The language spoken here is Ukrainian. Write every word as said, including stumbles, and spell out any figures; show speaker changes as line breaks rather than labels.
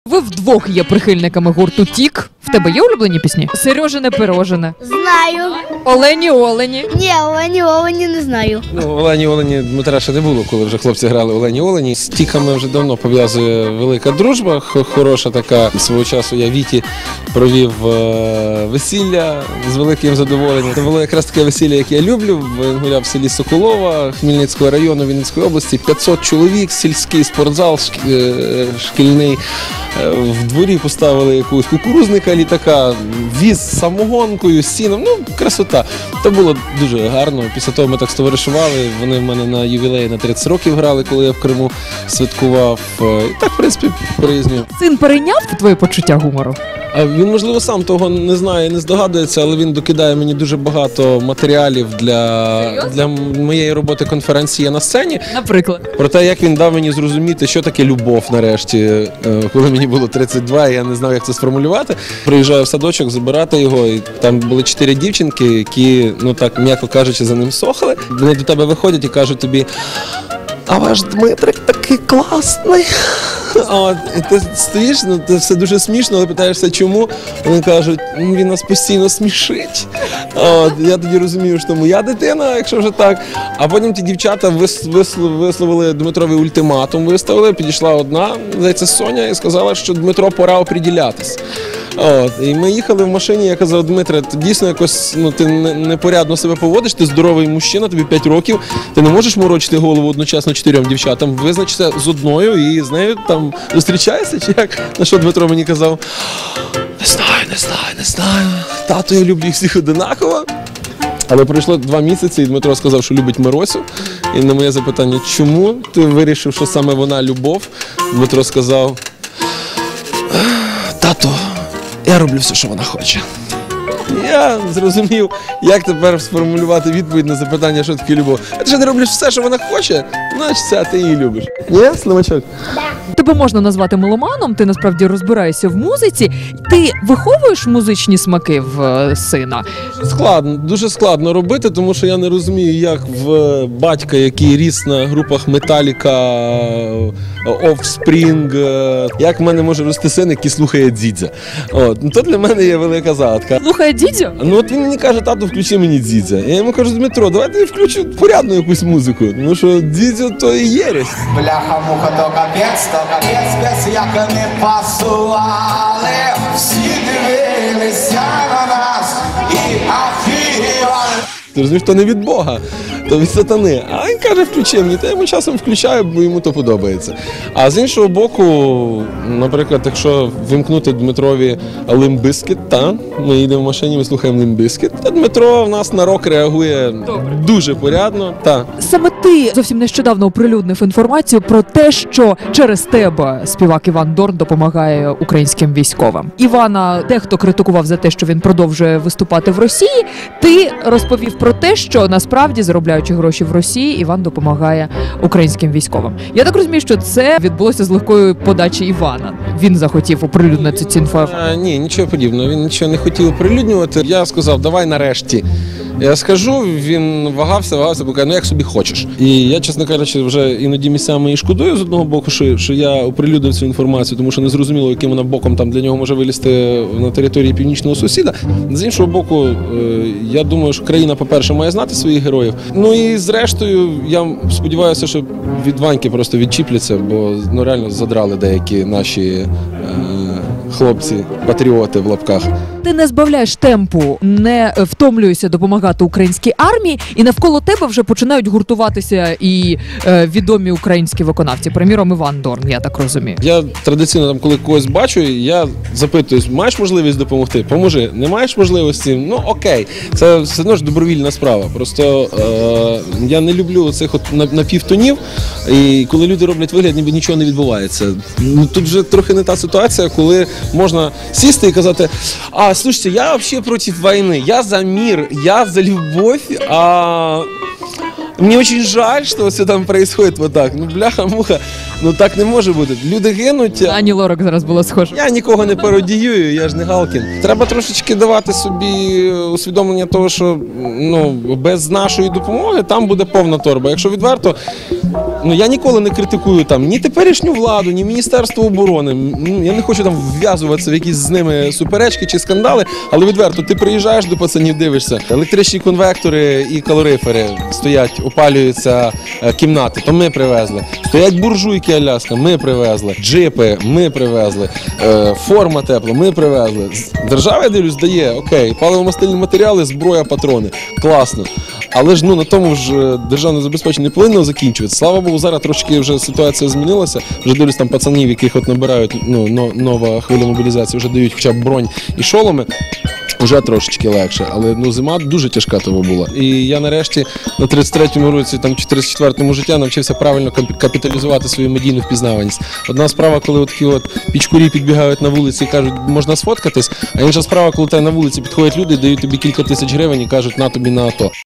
Ви вдвох є прихильниками гурту Тік. В тебе є улюблені пісні? Сережине пирожине.
Знаю.
Олені Олені.
Ні, Олені Олені не знаю.
Ну, Олені Олені Дмитра ще не було, коли вже хлопці грали Олені Олені. З Тіками вже давно пов'язує велика дружба, хороша така. Свого часу я Віті провів е весілля з великим задоволенням. Це було якраз таке весілля, яке я люблю. Він гуляв в селі Соколова, Хмельницького району, Вінницької області. п'ятсот чоловік, сільський спортзал, шкільний. В дворі поставили якогось кукурузника літака, віз з самогонкою, з сіном. Ну, красота. Це було дуже гарно. Після того ми так стоваришували. Вони в мене на ювілеї на тридцять років грали, коли я в Криму святкував. І так, в принципі, приїзнюю.
Син перейняв твоє почуття гумору?
А він, можливо, сам того не знає, не здогадується, але він докидає мені дуже багато матеріалів для, для моєї роботи конференції на сцені.
Наприклад?
Про те, як він дав мені зрозуміти, що таке любов нарешті, коли мені було тридцять два, і я не знав, як це сформулювати. Приїжджаю в садочок забирати його, і там були чотири дівчинки, які, ну так, м'яко кажучи, за ним сохли. Вони до тебе виходять і кажуть тобі: а ваш Дмитрик такий класний. От, і ти стоїш, ну це все дуже смішно, але питаєшся, чому? Вони кажуть, ну він нас постійно смішить. От, я тоді розумію, що моя дитина, якщо вже так. А потім ті дівчата вис, вис, висловили Дмитрові ультиматум, виставили, підійшла одна, здається, Соня, і сказала, що Дмитро пора оприділятись. От, і ми їхали в машині, я казав: Дмитре, ти дійсно якось, ну, ти непорядно себе поводиш, ти здоровий мужчина, тобі п'ять років, ти не можеш морочити голову одночасно чотирьом дівчатам, визначся з одною і з нею там зустрічаєшся, чи як? На що Дмитро мені казав: не знаю, не знаю, не знаю, тато, я люблю їх всіх одинаково. Але пройшло два місяці, і Дмитро сказав, що любить Миросю. І на моє запитання, чому ти вирішив, що саме вона любов, Дмитро сказав: тато, я роблю все, що вона хоче. Я зрозумів, як тепер сформулювати відповідь на запитання, що таке любов. А ти ж не робиш все, що вона хоче, значить це ти її любиш. Ні, Слимачок?
Тебе можна назвати меломаном, ти насправді розбираєшся в музиці. Ти виховуєш музичні смаки в е, сина?
Складно, дуже складно робити, тому що я не розумію, як в батька, який ріс на групах Металіка, Offspring, як в мене може рости син, який слухає Дзідзя. От, ну, то для мене є велика загадка.
Слухає Дідзю?
Ну от він мені каже: тату, включи мені Дзідзя. Я йому кажу: Дмитро, давай я включу порядну якусь музику, тому що Дзідзя то і єресь.
Бляха-муха, то капець, то капець, без як не пасували, всі дивилися на нас і афігівали.
Ти розумієш, то не від Бога, то від сатани. А він каже: включи мені, то я йому часом включаю, бо йому то подобається. А з іншого боку, наприклад, якщо вимкнути Дмитрові Limp Bizkit, та, ми їдемо в машині, ми слухаємо Limp Bizkit, то Дмитро в нас на рок реагує Добре. дуже порядно. Та.
Саме ти зовсім нещодавно оприлюднив інформацію про те, що через тебе співак Іван Дорн допомагає українським військовим. Івана дехто критикував за те, що він продовжує виступати в Росії. Ти розповів про те, що насправді, заробляючи гроші в Росії, Іван допомагає українським військовим. Я так розумію, що це відбулося з легкої подачі Івана. Він захотів оприлюднити цю інформацію.
Ні, нічого подібного. Він нічого не хотів оприлюднювати. Я сказав: давай нарешті я скажу. Він вагався, вагався, бо каже: ну як собі хочеш. І я, чесно кажучи, вже іноді місцями і шкодую з одного боку, що, що я оприлюднив цю інформацію, тому що не зрозуміло, яким вона боком там для нього може вилізти на території північного сусіда. З іншого боку, я думаю, що країна, по-перше, має знати своїх героїв. Ну і зрештою, я сподіваюся, що від Ваньки просто відчіпляться, бо ну реально задрали деякі наші е, хлопці, патріоти в лапках.
Ти не збавляєш темпу, не втомлюєшся допомагати українській армії, і навколо тебе вже починають гуртуватися і е, відомі українські виконавці. Приміром, Іван Дорн, я так розумію.
Я традиційно, там, коли когось бачу, я запитую: маєш можливість допомогти? Поможи. Не маєш можливості? Ну окей. Це все одно ж добровільна справа. Просто е, я не люблю цих от напівтонів, і коли люди роблять вигляд, ніби нічого не відбувається. Ну, тут вже трохи не та ситуація, коли можна сісти і казати: а, слушайте, я вообще против войны, я за мир, я за любовь, а мне очень жаль, что все там происходит вот так. Ну, бляха-муха, ну так не може бути. Люди гинуть.
Ані Лорак зараз було схоже.
Я нікого не пародіюю, я ж не Галкін. Треба трошечки давати собі усвідомлення того, що ну без нашої допомоги там буде повна торба. Якщо відверто, Ну, я ніколи не критикую там ні теперішню владу, ні Міністерство оборони. Ну, я не хочу там вв'язуватися в якісь з ними суперечки чи скандали, але відверто, ти приїжджаєш до пацанів, дивишся, електричні конвектори і калорифери стоять, опалюються е, кімнати, то ми привезли. Стоять буржуйки Аляска, ми привезли. Джипи, ми привезли. Е, форма тепла, ми привезли. Держава, я дивлюсь, дає, окей, паливо-мастильні матеріали, зброя, патрони. Класно. Але ж ну на тому ж е, державне забезпечення не повинно закінчуватися. Слава Богу, зараз трошки вже ситуація змінилася. Вже дивлюсь там пацанів, яких от набирають, ну, но- нова хвиля мобілізації, вже дають хоча б бронь і шоломи. Вже трошечки легше, але ну зима дуже тяжка того була. І я нарешті на тридцять третьому році, там тридцять четвертому життя навчився правильно кап- капіталізувати свою медійну впізнаваність. Одна справа, коли от такі от пічкурі підбігають на вулиці і кажуть, можна сфоткатись, а інша справа, коли тебе на вулиці підходять люди, дають тобі кілька тисяч гривень і кажуть, на тобі на АТО.